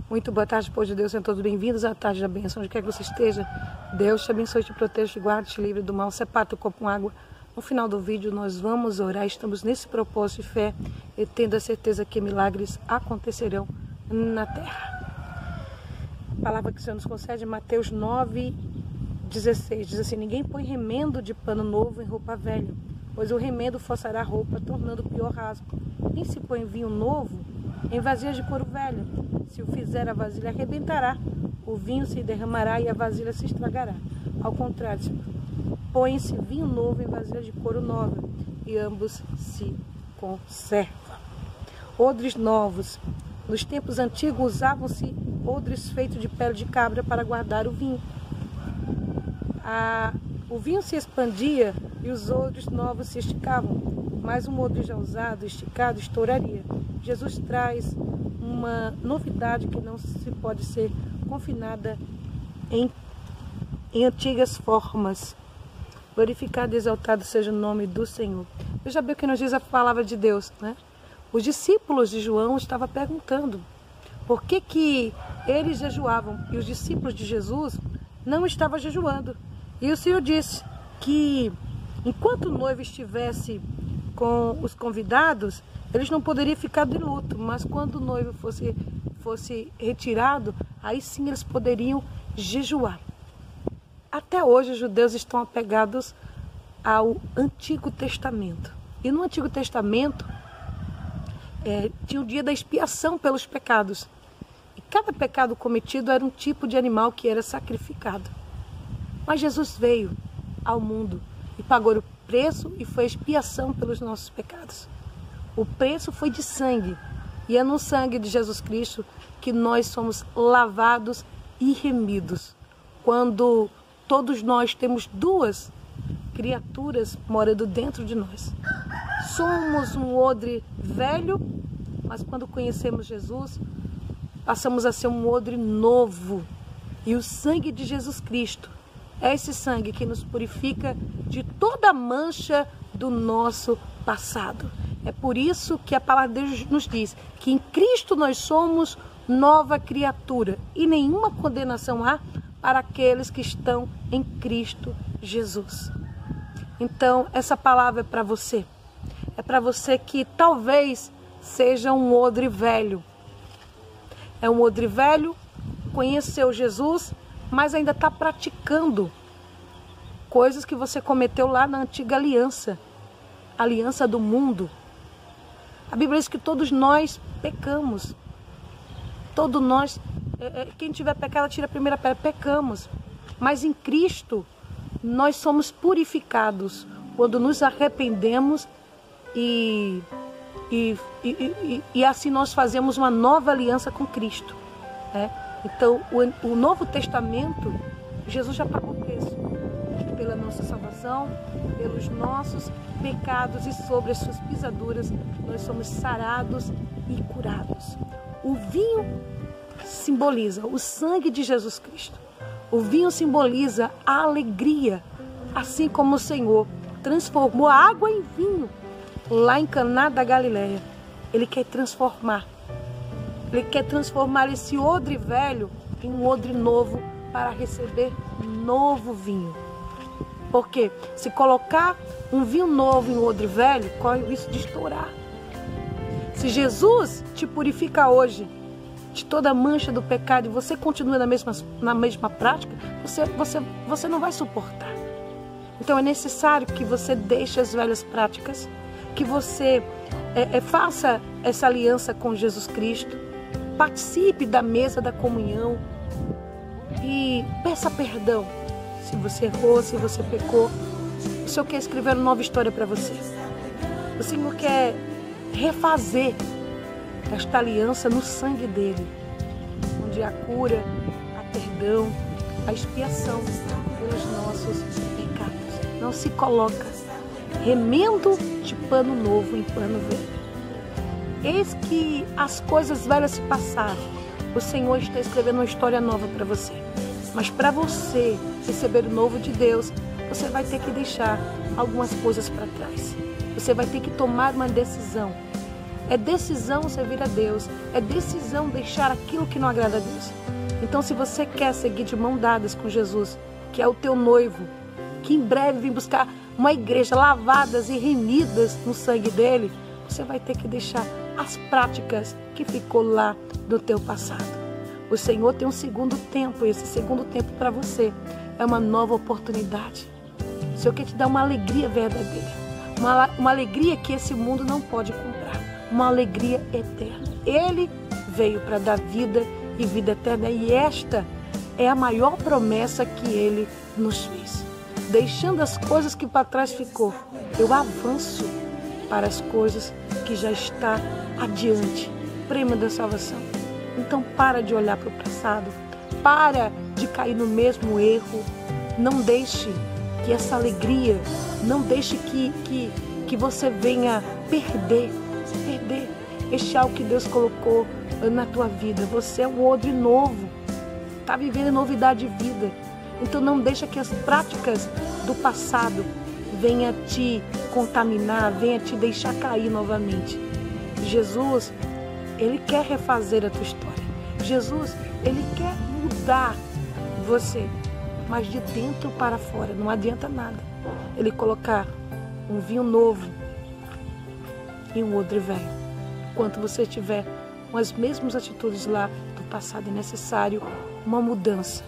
Muito boa tarde, povo de Deus, sejam todos bem-vindos à tarde da bênção, onde quer que você esteja. Deus te abençoe, te proteja, te guarde, te livre do mal. Separa teu copo com água. No final do vídeo nós vamos orar, estamos nesse propósito de fé e tendo a certeza que milagres acontecerão na terra. A palavra que o Senhor nos concede é Mateus 9:16, diz assim: ninguém põe remendo de pano novo em roupa velha, pois o remendo forçará a roupa, tornando pior rasgo. Nem se põe vinho novo em vasilhas de couro velha. Se o fizer, a vasilha arrebentará, o vinho se derramará e a vasilha se estragará. Ao contrário, põe-se vinho novo em vasilha de couro nova, e ambos se conservam. Odres novos. Nos tempos antigos usavam-se odres feitos de pele de cabra para guardar o vinho. O vinho se expandia e os odres novos se esticavam, mas um odre já usado, esticado, estouraria. Jesus traz uma novidade que não se pode ser confinada em antigas formas. Glorificado e exaltado seja o nome do Senhor. Veja bem o que nos diz a palavra de Deus, né? Os discípulos de João estavam perguntando por que eles jejuavam e os discípulos de Jesus não estavam jejuando. E o Senhor disse que enquanto o noivo estivesse com os convidados, eles não poderiam ficar de luto, mas quando o noivo fosse retirado, aí sim eles poderiam jejuar. Até hoje os judeus estão apegados ao Antigo Testamento. E no Antigo Testamento tinha o dia da expiação pelos pecados. E cada pecado cometido era um tipo de animal que era sacrificado. Mas Jesus veio ao mundo e pagou o preço e foi expiação pelos nossos pecados. O preço foi de sangue, e é no sangue de Jesus Cristo que nós somos lavados e remidos. Quando todos nós temos duas criaturas morando dentro de nós. Somos um odre velho, mas quando conhecemos Jesus, passamos a ser um odre novo. E o sangue de Jesus Cristo é esse sangue que nos purifica de toda a mancha do nosso passado. É por isso que a palavra de Deus nos diz que em Cristo nós somos nova criatura e nenhuma condenação há para aqueles que estão em Cristo Jesus. Então, essa palavra é para você. É para você que talvez seja um odre velho. É um odre velho, conheceu Jesus, mas ainda está praticando coisas que você cometeu lá na antiga aliança, aliança do mundo. A Bíblia diz que todos nós pecamos. Todos nós, quem tiver pecado, tira a primeira pedra, pecamos. Mas em Cristo, nós somos purificados quando nos arrependemos e assim nós fazemos uma nova aliança com Cristo. Então, o Novo Testamento, Jesus já pagou o preço pela nossa salvação, pelos nossos pecados, e sobre as suas pisaduras nós somos sarados e curados. O vinho simboliza o sangue de Jesus Cristo. O vinho simboliza a alegria, assim como o Senhor transformou a água em vinho lá em Caná da Galileia. Ele quer transformar. Ele quer transformar esse odre velho em um odre novo para receber novo vinho. Porque se colocar um vinho novo em um odre velho, corre o risco de estourar. Se Jesus te purifica hoje de toda a mancha do pecado e você continua na mesma prática, você não vai suportar. Então é necessário que você deixe as velhas práticas, que você faça essa aliança com Jesus Cristo, participe da mesa da comunhão e peça perdão. Se você errou, se você pecou, o Senhor quer escrever uma nova história para você. O Senhor quer refazer esta aliança no sangue dele, onde há cura, há perdão, a expiação pelos nossos pecados. Não se coloca remendo de pano novo em pano velho. Eis que as coisas velhas se passaram. O Senhor está escrevendo uma história nova para você. Mas para você receber o novo de Deus, você vai ter que deixar algumas coisas para trás. Você vai ter que tomar uma decisão. É decisão servir a Deus. É decisão deixar aquilo que não agrada a Deus. Então, se você quer seguir de mão dadas com Jesus, que é o teu noivo, que em breve vem buscar uma igreja lavadas e remidas no sangue dele, você vai ter que deixar as práticas que ficou lá do teu passado. O Senhor tem um segundo tempo, e esse segundo tempo para você é uma nova oportunidade. O Senhor quer te dar uma alegria verdadeira, uma alegria que esse mundo não pode comprar, uma alegria eterna. Ele veio para dar vida e vida eterna, e esta é a maior promessa que Ele nos fez. Deixando as coisas que para trás ficou, eu avanço para as coisas que já está adiante, prêmio da salvação. Então para de olhar para o passado, para de cair no mesmo erro, não deixe que essa alegria, não deixe que você venha perder este algo que Deus colocou na tua vida. Você é um odre novo, está vivendo novidade de vida. Então não deixa que as práticas do passado venha te contaminar, venha te deixar cair novamente. Jesus, Ele quer refazer a tua história. Jesus, Ele quer mudar você, mas de dentro para fora. Não adianta nada Ele colocar um vinho novo e um odre velho. Enquanto você estiver com as mesmas atitudes lá do passado, é necessário uma mudança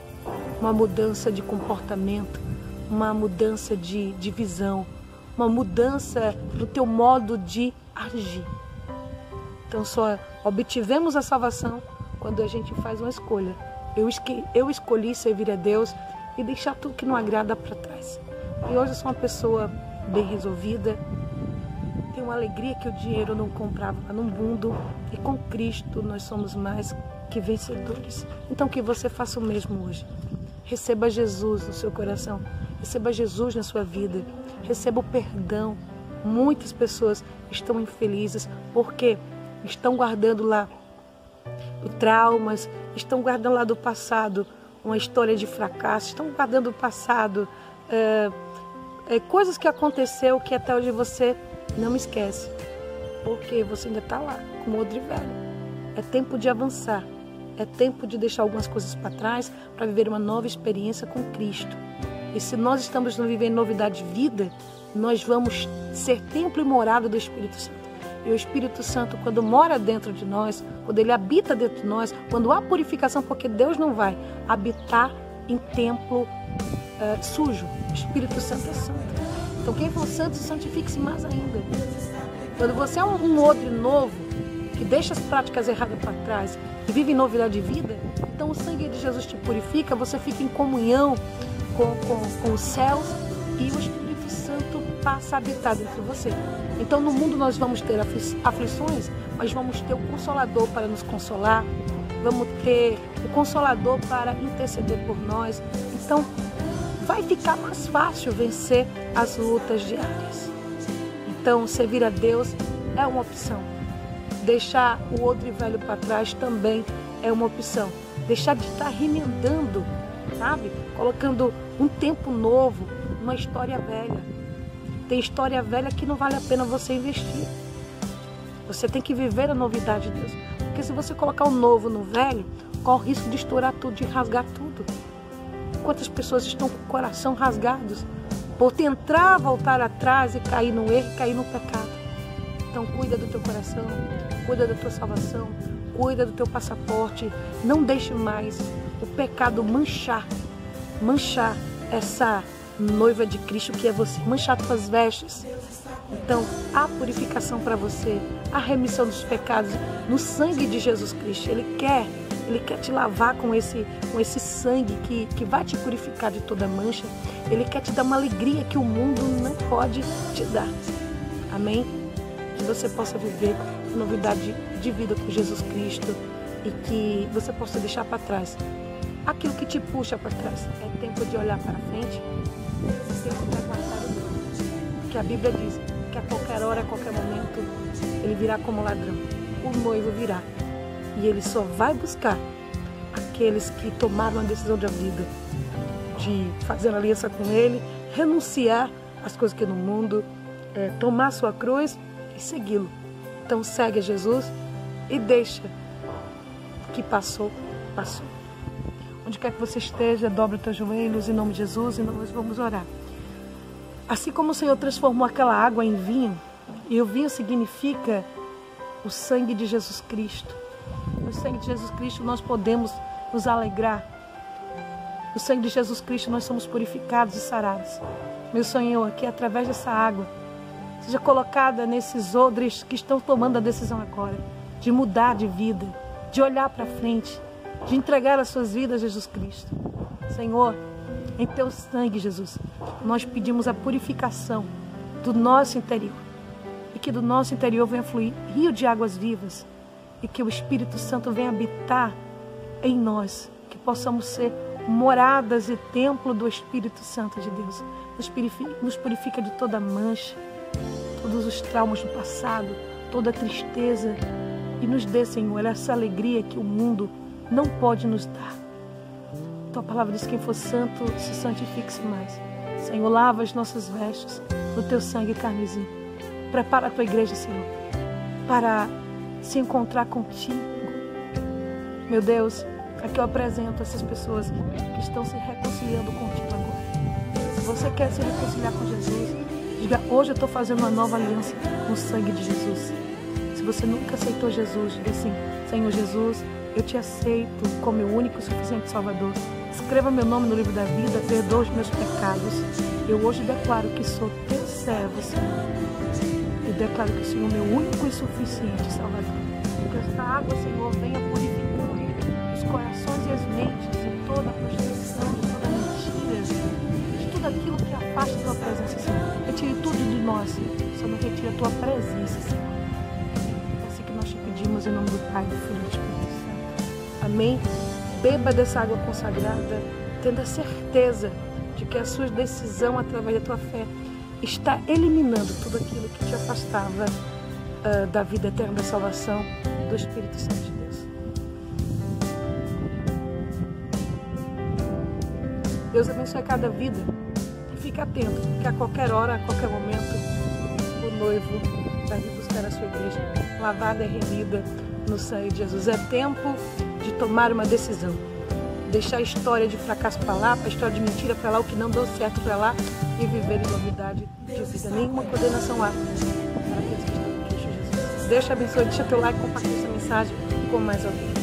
de comportamento, uma mudança de visão, uma mudança no teu modo de agir. Então só obtivemos a salvação quando a gente faz uma escolha. Eu escolhi servir a Deus e deixar tudo que não agrada para trás. E hoje eu sou uma pessoa bem resolvida, tenho uma alegria que o dinheiro não comprava no mundo, e com Cristo nós somos mais que vencedores. Então que você faça o mesmo hoje. Receba Jesus no seu coração, receba Jesus na sua vida, receba o perdão. Muitas pessoas estão infelizes porque estão guardando lá traumas, estão guardando lá do passado uma história de fracasso, estão guardando do passado coisas que aconteceu que até hoje você não esquece, porque você ainda está lá com o odre velho. É tempo de avançar, é tempo de deixar algumas coisas para trás para viver uma nova experiência com Cristo. E se nós estamos vivendo novidade de vida, nós vamos ser templo e morada do Espírito Santo. E o Espírito Santo, quando mora dentro de nós, quando Ele habita dentro de nós, quando há purificação, porque Deus não vai habitar em templo sujo. O Espírito Santo é santo. Então quem for santo, santifique-se mais ainda. Quando você é um odre novo, que deixa as práticas erradas para trás e vive em novidade de vida, então o sangue de Jesus te purifica, você fica em comunhão com os céus e o Espírito Santo passa a habitar dentro de você. Então no mundo nós vamos ter aflições, mas vamos ter o Consolador para nos consolar, vamos ter o Consolador para interceder por nós. Então vai ficar mais fácil vencer as lutas diárias. Então servir a Deus é uma opção. Deixar o odre velho para trás também é uma opção. Deixar de estar remendando, sabe? Colocando um tempo novo, uma história velha. Tem história velha que não vale a pena você investir. Você tem que viver a novidade de Deus. Porque se você colocar o novo no velho, corre o risco de estourar tudo, de rasgar tudo. Quantas pessoas estão com o coração rasgados por tentar voltar atrás e cair no erro, e cair no pecado. Então cuida do teu coração, cuida da tua salvação, cuida do teu passaporte. Não deixe mais o pecado manchar essa noiva de Cristo que é você, manchar tuas vestes. Então há purificação para você, a remissão dos pecados no sangue de Jesus Cristo. Ele quer te lavar com esse sangue que vai te purificar de toda mancha. Ele quer te dar uma alegria que o mundo não pode te dar. Amém? Que você possa viver novidade de vida com Jesus Cristo e que você possa deixar para trás aquilo que te puxa para trás. É tempo de olhar para frente, é tempo de aguardar o noivo. Porque a Bíblia diz que a qualquer hora, a qualquer momento, ele virá como ladrão. O noivo virá. E ele só vai buscar aqueles que tomaram a decisão da vida, de fazer aliança com ele, renunciar às coisas que no mundo, tomar sua cruz e segui-lo. Então segue a Jesus e deixa o que passou, passou. Onde quer que você esteja, dobra os teus joelhos em nome de Jesus e nós vamos orar. Assim como o Senhor transformou aquela água em vinho, e o vinho significa o sangue de Jesus Cristo. No sangue de Jesus Cristo nós podemos nos alegrar. No sangue de Jesus Cristo nós somos purificados e sarados. Meu Senhor, que através dessa água seja colocada nesses odres que estão tomando a decisão agora de mudar de vida, de olhar para frente, de entregar as suas vidas a Jesus Cristo. Senhor, em teu sangue, Jesus, nós pedimos a purificação do nosso interior e que do nosso interior venha fluir rio de águas vivas e que o Espírito Santo venha habitar em nós, que possamos ser moradas e templo do Espírito Santo de Deus. Nos purifica de toda mancha, todos os traumas do passado, toda tristeza e nos dê, Senhor, essa alegria que o mundo não pode nos dar. Tua palavra diz que quem for santo se santifique-se mais. Senhor, lava as nossas vestes no teu sangue carmesim. Prepara a tua igreja, Senhor, para se encontrar contigo. Meu Deus, aqui eu apresento essas pessoas que estão se reconciliando contigo agora. Se você quer se reconciliar com Jesus, diga: hoje eu estou fazendo uma nova aliança com o sangue de Jesus. Se você nunca aceitou Jesus, diga assim: Senhor Jesus, eu te aceito como meu único e suficiente Salvador. Escreva meu nome no livro da vida, perdoa os meus pecados. Eu hoje declaro que sou teu servo, Senhor. Eu declaro que o Senhor é meu único e suficiente Salvador. Que esta água, Senhor, venha purificando os corações e as mentes de toda a prostituição, de toda a mentira, de tudo aquilo que afasta a tua presença, Senhor. Retire tudo de nós, só não retire a tua presença, Senhor. É assim que nós te pedimos em nome do Pai, do Filho e do Espírito Santo. Amém? Beba dessa água consagrada, tendo a certeza de que a sua decisão através da tua fé está eliminando tudo aquilo que te afastava da vida eterna, da salvação, do Espírito Santo de Deus. Deus abençoe cada vida e fique atento, que a qualquer hora, a qualquer momento, o noivo vai vir buscar a sua igreja lavada e remida no sangue de Jesus. É tempo de tomar uma decisão. Deixar a história de fracasso para lá, a história de mentira para lá, o que não deu certo para lá e viver em novidade de vida. Nenhuma condenação há para aqueles que estão em Cristo Jesus. Deixa abençoe, deixa teu like, compartilha essa mensagem com mais alguém.